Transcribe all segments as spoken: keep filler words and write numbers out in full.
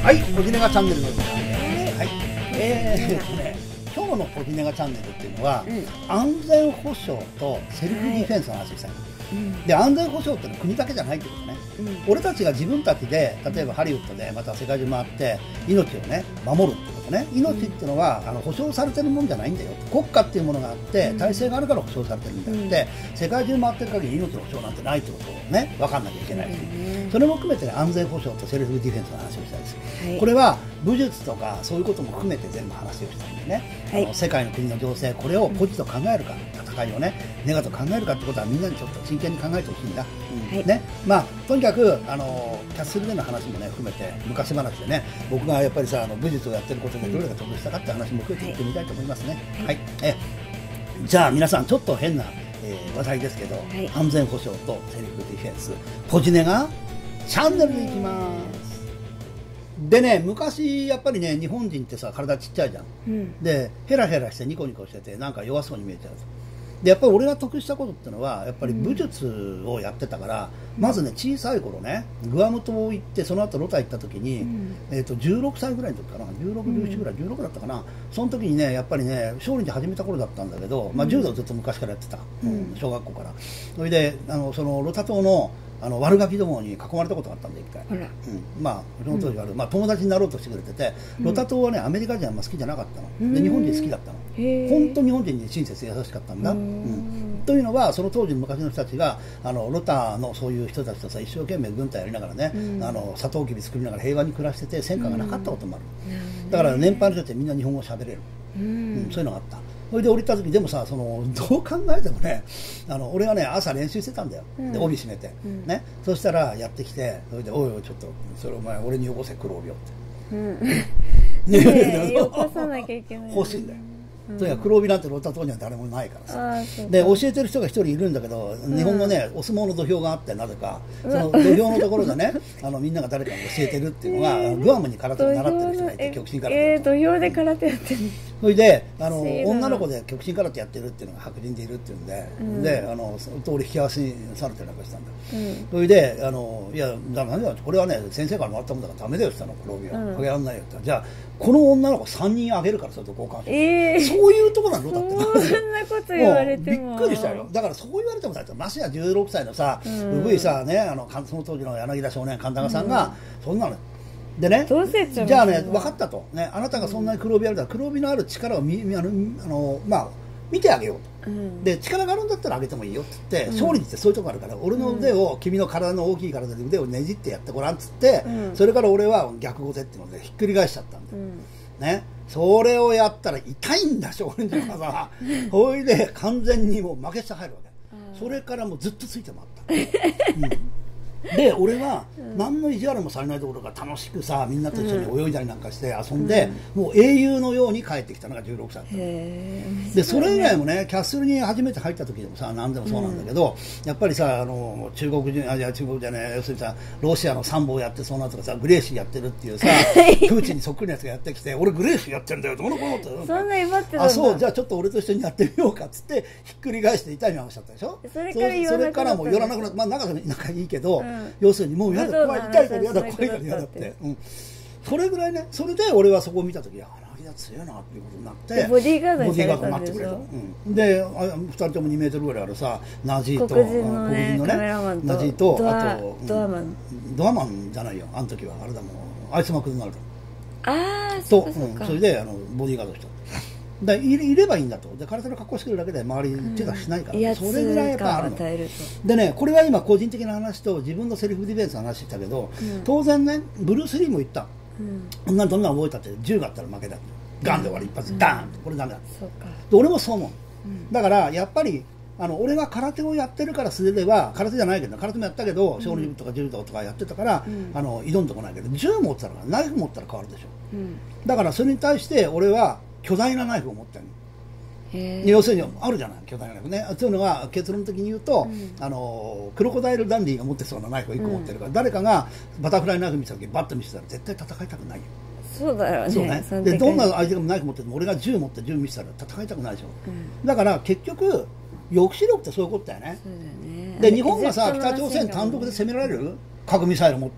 はい、ポジネガチャンネルの時間です。はい、えーとね、今日のポジネガチャンネルっていうのは、うん、安全保障とセルフディフェンスの話をしたい。うん、で、安全保障ってのは国だけじゃないってことね。うん、俺たちが自分たちで、例えばハリウッドでまた世界中回って命をね守るってことね。命っていうのは、うん、あの保障されてるもんじゃないんだよ。国家っていうものがあって体制があるから保障されてるんであって、うん、世界中回ってる限り命の保障なんてないってことをね分かんなきゃいけないし、うん、それも含めて、ね、安全保障とセルフディフェンスの話をしたいです。はい、これは武術とかそういうことも含めて全部話をしたいんでね、はい、あの世界の国の情勢これをポジと考えるか、戦いをねネガと考えるかってことはみんなにちょっと真剣に考えてほしいんだ。うんはい、ね、まあとにかくあのキャッスルでの話もね含めて昔話でね、僕がやっぱりさあの武術をやってることでどれが得したかって話も含めて言ってみたいと思いますね。はい、はい、えじゃあ皆さんちょっと変な、えー、話題ですけど、はい、安全保障とセルフディフェンスポジネがチャンネルでいきます。でね、昔やっぱりね日本人ってさ体ちっちゃいじゃん、うん、でヘラヘラしてニコニコしててなんか弱そうに見えちゃう。でやっぱり俺が得したことってのはやっぱり武術をやってたから、うん、まずね小さい頃ねグアム島行ってその後ロタ行った時に、うん、えーとじゅうろくさいぐらいの時かな、じゅうろく、じゅうななぐらい、じゅうろくだったかな。その時にねやっぱりね少林寺始めた頃だったんだけど、まあ、柔道ずっと昔からやってた、うん、小学校から。それであのそのロタ島のあの悪ガキどもに囲まれたことがあったんで一回、うん、まあその当時は、うんまあ、友達になろうとしてくれてて、うん、ロタ島はねアメリカ人はあんま好きじゃなかったので日本人好きだったの。本当に日本人に親切で優しかったんだ。うん、というのはその当時の昔の人たちがあのロタのそういう人たちとさ一生懸命軍隊やりながらね、うん、あのサトウキビ作りながら平和に暮らしてて戦火がなかったこともある、うん、だから年配の人ってみんな日本語を喋れる、うんうん、そういうのがあった。それで降りた時でもさそのどう考えてもねあの俺はね朝練習してたんだよ、うん、で帯締めて、うんね、そしたらやってきてそれでおいおいちょっとそれお前俺によこせ黒帯をって、うんね、よこさなきゃいけない欲しいんだよ。とにかく黒帯なんてロタ島には誰もないからさ、で教えてる人が一人いるんだけど、日本のねお相撲の土俵があってなぜかその土俵のところでねあのみんなが誰かに教えてるっていうのが、えー、グアムに空手を習ってる人がいて極真空手、 えー、土俵で空手やってる。 それであの女の子で極真空手やってるっていうのが白人でいるっていうんで、うん、であのその通り引き合わせにされてなんかしたんだ、うん、それであのいやだめだこれはね先生からもらったもんだからダメだよって言ったの黒帯は、うん、これやんないよって言ったらじゃあこの女の子さんにんあげるからそれと交換して、えー、そういうところなのだってそんなこと言われてももびっくりしたよ。だからそう言われてもだってましてやじゅうろくさいのさうぶいさねあのその当時の柳田少年神田さんが、うん、そんなのでねじゃあね分かったと、ね、あなたがそんなに黒帯やるから黒帯のある力を見あのあの、まあ、見てあげようと、うん、で力があるんだったらあげてもいいよって言って、うん、勝利ってそういうとこあるから俺の腕を、うん、君の体の大きい体で腕をねじってやってごらんっつって、うん、それから俺は逆ゴテっていうのでひっくり返しちゃったんだよ、うんね、それをやったら痛いんだ少林寺の技はそれで完全にもう負け下入るわけ。それからもうずっとついて回った、うんで俺は何の意地悪もされないところから楽しくさみんなと一緒に泳いだりなんかして遊んで、うん、もう英雄のように帰ってきたのがじゅうろくさいだった。でそれ以外もねキャッスルに初めて入った時でもさ何でもそうなんだけど、うん、やっぱりさあの中国人あじゃ中国じゃね要するにさロシアの参謀やってそうなとかさグレーシーやってるっていうさプーチンにそっくりなやつがやってきて俺グレーシーやってるんだよどうのこうのってそんな威張ってたんだ。 あそうじゃあちょっと俺と一緒にやってみようかっつってひっくり返して痛い目をしちゃったでしょ。 それから言わなくなった。 それからもう寄らなくなってまあ仲仲いいけど、うん、要するにもうやだ怖い痛いからやだ怖いからやだって、うん、それぐらいね。それで俺はそこを見た時柳田強いなっていうことになってボディーガードにされたんでしょ。でふたりともにメートルぐらいあるさナジーと黒人のね黒人のねナジーとドアあとドアマンドアマンじゃないよあの時はあれだもんあいつ幕になるああとそうかそうか、うん、それであのボディーガードしただいれいればいいんだと。で空手の格好してるだけで周り手出しないから、うん、それぐらいやっぱあるのでね。これは今個人的な話と自分のセルフディフェンスの話したけど、うん、当然ねブルース・リーも言った、うん、こんなどんな覚えたって銃があったら負けだガンで終わり一発、うん、ダーンってこれダメだそうかで俺もそう思う、うん、だからやっぱりあの俺が空手をやってるから素手では空手じゃないけど空手もやったけど少林とか柔道とかやってたから、うん、あの挑んでこないけど銃持ってたらナイフ持ったら変わるでしょ、うん、だからそれに対して俺は巨大なナイフを持ってるの。要するにあるじゃない巨大なナイフね。そういうのが結論的に言うと、うん、あのクロコダイルダンディが持ってそうなナイフをいっこ持ってるから、うん、誰かがバタフライナイフ見せた時バッと見せたら絶対戦いたくないよ。 そうだよね。 そうね。でどんな相手がナイフ持ってても俺が銃持って銃見せたら戦いたくないでしょ、うん、だから結局抑止力ってそういうことだよね。そうだよね。で日本がさ北朝鮮単独で攻められる核ミサイル持ってるの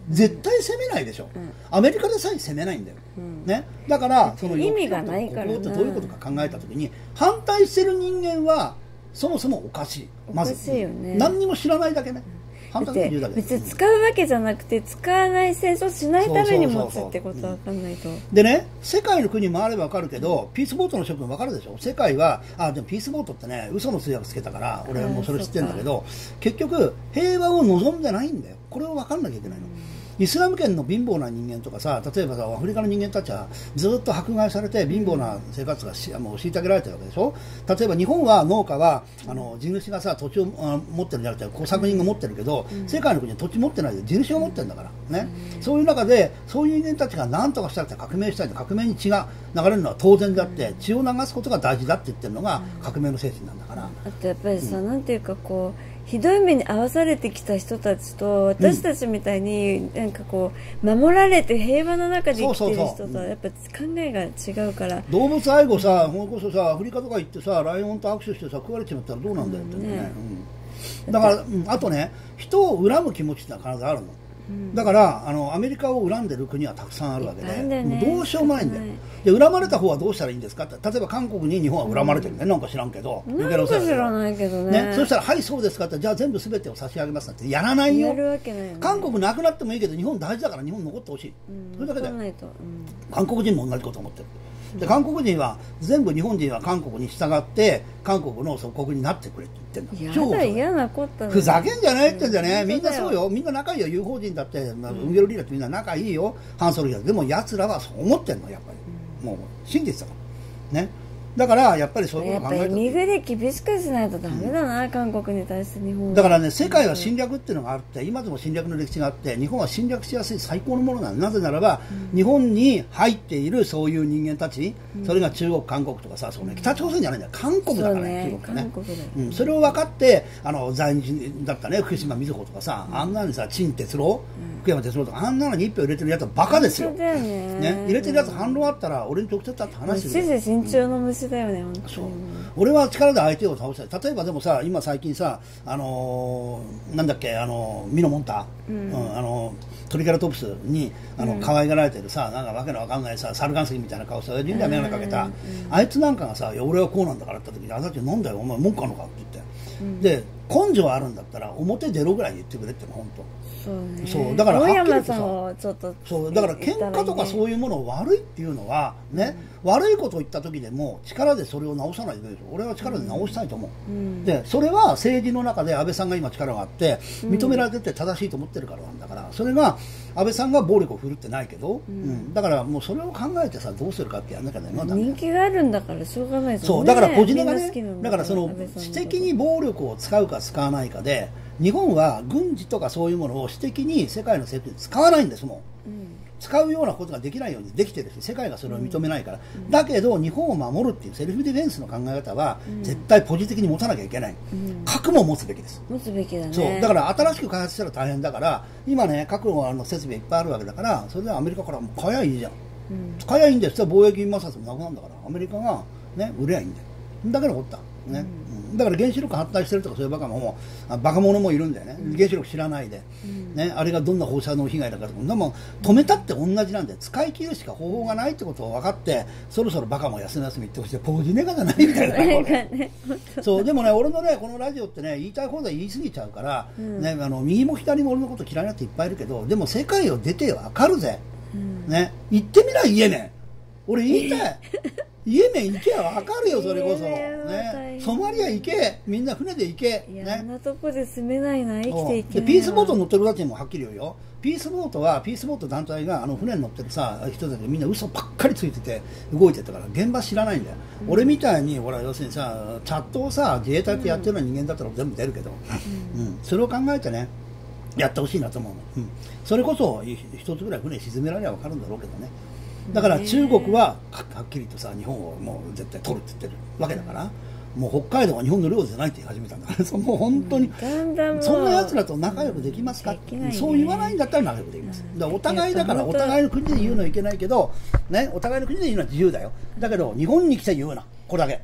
絶対攻めないでしょ、 うん、 アメリカでさえ攻めないんだよ、 うんね、だからその意味がないからな。 ここってどういうことか考えたときに反対してる人間はそもそもおかしい、まずおかしいよね。 何にも知らないだけね、反対してるだけ別に使うわけじゃなくて、使わない戦争しないために持つってことは分かんないと。 でね、世界の国回れば分かるけど、ピースボートの諸君分かるでしょ。世界はあでもピースボートってね、嘘の通訳つけたから俺はもうそれ知ってるんだけど、結局平和を望んでないんだよ。これを分かんなきゃいけないの。イスラム圏の貧乏な人間とかさ、例えばさアフリカの人間たちはずっと迫害されて貧乏な生活がしもう虐げられてるわけでしょ。例えば日本は農家はあの地主がさ土地をあ持ってるんじゃなくて工作人が持ってるけど、うん、世界の国は土地持ってないで地主が持ってるんだからね、うん、そういう中でそういう人間たちが何とかしたくて革命したいと革命に血が流れるのは当然であって、うん、血を流すことが大事だって言ってるのが革命の精神なんだから。 あとやっぱりさ、うん、なんていうかこうひどい目に遭わされてきた人たちと私たちみたいになんかこう守られて平和の中で生きてる人とはやっぱ考えが違うから、 動物愛護さ、ほんこそさアフリカとか行ってさライオンと握手してさ食われちまったらどうなんだよってね、ね、うん、だから、うん、あとね人を恨む気持ちってのは必ずあるの。だからあのアメリカを恨んでる国はたくさんあるわけで、ね、どうしようもないんだよ。で恨まれた方はどうしたらいいんですかって、例えば韓国に日本は恨まれてるね、うん、なんか知らんけど、 なんか知らないけど ね, ねそしたらはいそうですかって、じゃあ全部全てを差し上げますなんてやらないよ。 やるわけないよね。 韓国なくなってもいいけど日本大事だから日本残ってほしい、うん、それだけで、うん、韓国人も同じこと思ってる。で韓国人は全部日本人は韓国に従って韓国の祖国になってくれって言ってんだ。 やだ嫌なことだ、ね、 ふざけんじゃないって言うんじゃね、みんなそうよ、みんな仲いいよ、友好人だって、まあ、ウンゲルリーダってみんな仲いいよ、ハンソルギャでも奴らはそう思ってんのやっぱり、もう真実だからね。だからやっぱりそういうことを考えて、 やっぱり身ぐり厳しくしないとダメだな、うん、韓国に対して日本は。 だからね、世界は侵略っていうのがあって、今でも侵略の歴史があって、日本は侵略しやすい最高のものなの。なぜならば、うん、日本に入っているそういう人間たち、うん、それが中国、韓国とかさ、そうね、北朝鮮じゃないんだよ、韓国だからね、中国ね、韓国だよ、うん、それを分かって、あの在日だったね、福島みずほとかさ、うん、あんなにさ、陳哲郎、うん、福山哲郎とか、あんなのに一票入れてるやつはバカですよ。 だよね。 ね、入れてるやつ反論あったら、俺に直接会って話してくれ。 指示慎重の虫だよね、うん、本当に。 俺は力で相手を倒したい。例えばでもさ、今最近さ、あのー、なんだっけ、あのー、ミノモンタ、うんうん、あのー、トリケラトプスにあの、うん、可愛がられてるさ、なんかわけのわかんないさ、サルガンスギみたいな顔して人類眼鏡かけた、うんうん、あいつなんかがさ、いや俺はこうなんだからって言った時に、あだってなんだよお前文句あるのかって言って、うん、で根性あるんだったら表出ろぐらい言ってくれっての本当。 そうね、 そうだからはっきりとさ、 ちょっとそうだから喧嘩とかそういうものを悪いっていうのはね、うん、悪いことを言った時でも力でそれを直さないといけないでしょ。俺は力で直したいと思う、うん、でそれは政治の中で安倍さんが今力があって認められてて正しいと思ってるからなんだから、それが安倍さんが暴力を振るってないけど、うんうん、だからもうそれを考えてさどうするかってやんなきゃね、 人気があるんだからしょうがないですよね。 そうだから小島がね、だからその私的に暴力を使うか使わないかで、日本は軍事とかそういうものを私的に世界の政府で使わないんですもん、うん、使うようなことができないようにできてるし世界がそれを認めないから、うん、だけど日本を守るっていうセルフディフェンスの考え方は、うん、絶対ポジティブに持たなきゃいけない、うん、核も持つべきです。 持つべきだね。 そうだから新しく開発したら大変だから、今ね核のあの設備いっぱいあるわけだから、それでアメリカからも買えばいいじゃん、うん、買えばいいんですよ。貿易摩擦もなくなるんだからアメリカがね売ればいいんだよ。だけのことだね、うん、だから原子力発達してるとかそういうバカもバカ者もいるんだよね、うん、原子力知らないで、うん、ね、あれがどんな放射能被害だかとか、でも止めたって同じなんで使い切るしか方法がないってことを分かって、そろそろバカも休み休み言ってほしい、ポジネガじゃないみたいなねそうでもね、俺のねこのラジオってね言いたい放題言い過ぎちゃうから、うん、ね、あの右も左も俺のこと嫌いな人いっぱいいるけど、でも世界を出て分かるぜ、うん、ね、行ってみなイエメン、俺言いたいイエメン行けば分かるよ、それこそ、ね、ソマリア行け、みんな船で行け、 いや、ね、あんなとこで住めないな、生きていけないな。 ピースボートに乗ってる人たちにもはっきり言うよ、ピースボートはピースボート団体があの船に乗ってるさ人たちみんな嘘ばっかりついてて動いてたから現場知らないんだよ、うん、俺みたいにほら要するにさチャットをさ自衛隊ってやってるような人間だったら全部出るけど、うんうん、それを考えてねやってほしいなと思うの、うん、それこそ一つぐらい船沈められれば分かるんだろうけどね。だから中国ははっきりとさ日本をもう絶対取るって言ってるわけだから、もう北海道は日本の領土じゃないって言い始めたんだからもう本当に、うん、だんだんそんな奴らと仲良くできますか、ね、そう言わないんだったら仲良くできます、うん、だからお互いだからお互いの国で言うのはいけないけど、ね、お互いの国で言うのは自由だよ、だけど日本に来て言うな、これだけ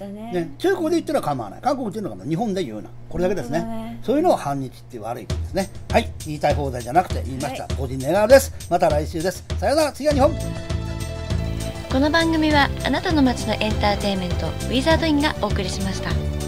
ったね。 ね、中国で言ってるのは構わない、韓国で言ってるのは構わない、日本で言うな、これだけですね。 ね、 そういうのを反日っていう悪いことですね。はい、言いたい放題じゃなくて言いました、はい、個人願わです。また来週です。さよなら、次は日本。 この番組はあなたの街のエンターテインメントウィザードインがお送りしました。